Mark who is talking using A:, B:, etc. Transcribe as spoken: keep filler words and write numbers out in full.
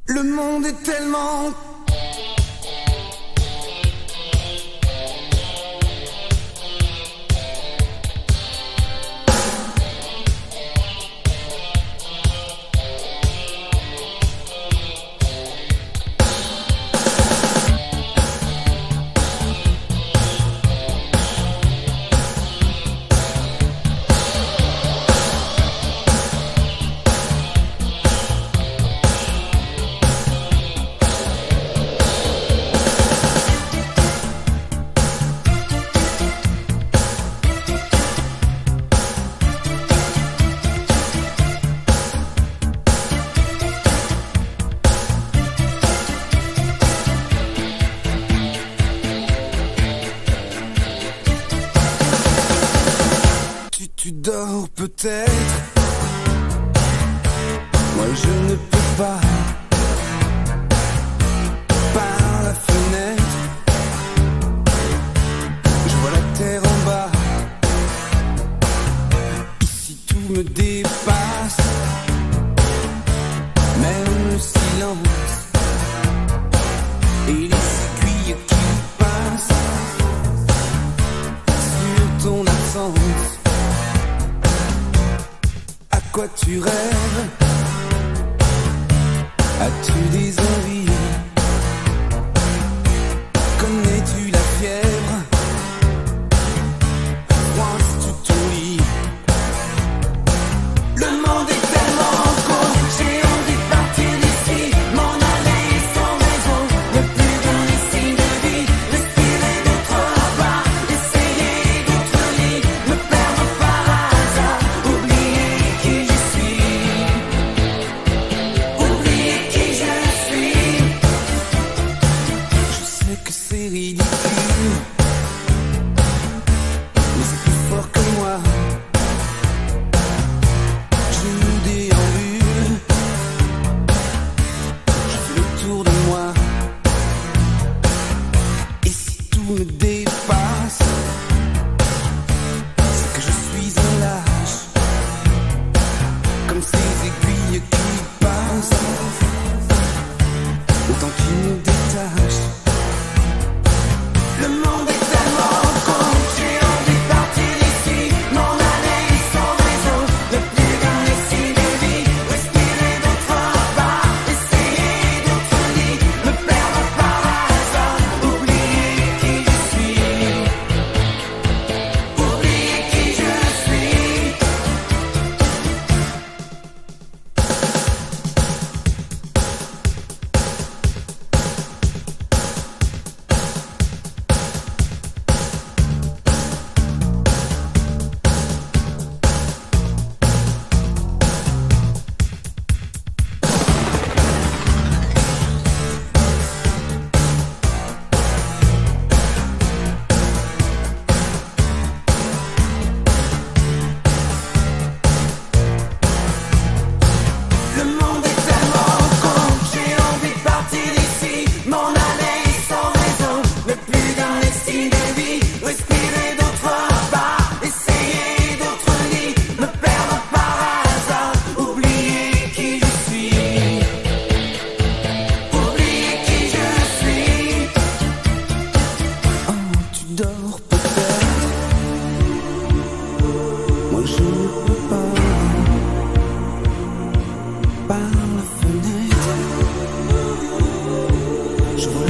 A: Le monde est tellement... Tu dors peut-être, moi je ne peux pas. Par la fenêtre, je vois la terre en bas. Ici tout me dépasse, même le silence et les aiguilles qui passent sur ton absence. À quoi tu rêves? As-tu des envies? Connais-tu la fièvre? Froisses-tu ton lit? Le monde est tellement gros, j'ai envie de partir d'ici, m'en aller sans raison, ne plus donner signe de vie, respirer d'autres pas, essayer d'autres lits, me perdre par hasard, oublier qui je suis, oublier qui je suis. Je sais que c'est ridicule, mais c'est plus fort que moi. Je déambule, je fais le tour de moi. Et si tout me dépasse, c'est que je suis un lâche, comme ces aiguilles qui passent, le temps qui nous détache. Le monde est tellement con, j'ai envie de partir d'ici, m'en aller sans raison, ne plus donner signe de vie, respirer d'autres pas, essayer d'autres lits, me perdre par hasard, oublier qui je suis, oublier qui je suis. Le monde est tellement con, j'ai envie de partir d'ici, m'en aller sans raison, ne plus donner signe de vie, respirer d'autres pas, essayer d'autres lits, me perdre par hasard, oublier qui je suis, oublier qui je suis. Oh, tu dors peut-être, moi je ne peux pas. Par la fenêtre, je vois